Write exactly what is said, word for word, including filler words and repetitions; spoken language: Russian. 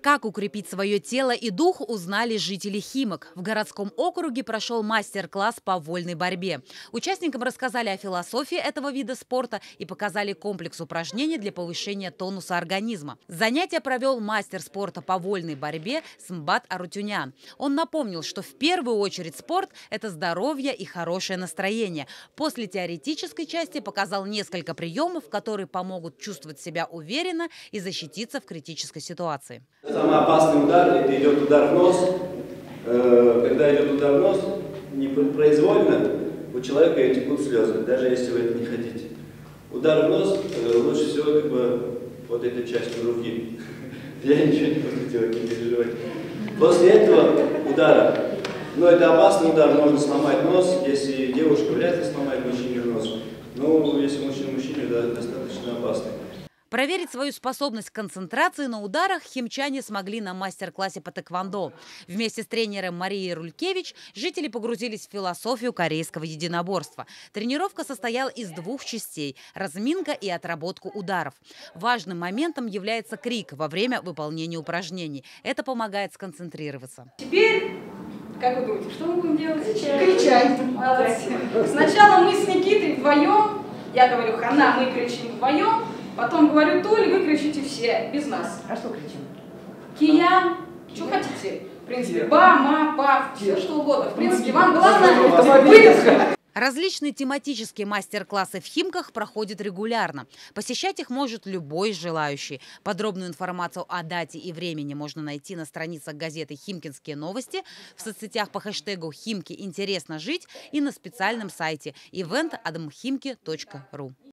Как укрепить свое тело и дух, узнали жители Химок. В городском округе прошел мастер-класс по вольной борьбе. Участникам рассказали о философии этого вида спорта и показали комплекс упражнений для повышения тонуса организма. Занятие провел мастер спорта по вольной борьбе Смбат Арутюнян. Он напомнил, что в первую очередь спорт – это здоровье и хорошее настроение. После теоретической части показал несколько приемов, которые помогут чувствовать себя уверенно и защититься в критической ситуации. Самый опасный удар – это идет удар в нос. Когда идет удар в нос, непроизвольно у человека текут слезы, даже если вы это не хотите. Удар в нос лучше всего как бы вот этой частью руки. Я ничего не буду делать, не переживайте. После этого удара, но это опасный удар, можно сломать нос. Если девушка, вряд ли сломает мужчине нос. Но если мужчина мужчине, да, достаточно опасный. Проверить свою способность к концентрации на ударах химчане смогли на мастер-классе по тэквондо. Вместе с тренером Марией Рулькевич жители погрузились в философию корейского единоборства. Тренировка состояла из двух частей – разминка и отработку ударов. Важным моментом является крик во время выполнения упражнений. Это помогает сконцентрироваться. Теперь, как вы думаете, что мы будем делать? Кричать. Молодцы. Сначала мы с Никитой вдвоем, я говорю хана, мы кричим вдвоем. Потом говорю, Толь, вы кричите все, без нас. А что кричим? Кия, что хотите. В принципе, ба, ма, па, все что угодно. В принципе, вам главное выдержка. Различные тематические мастер-классы в Химках проходят регулярно. Посещать их может любой желающий. Подробную информацию о дате и времени можно найти на страницах газеты «Химкинские новости», в соцсетях по хэштегу «Химки интересно жить» и на специальном сайте ивент адмхимки точка ру.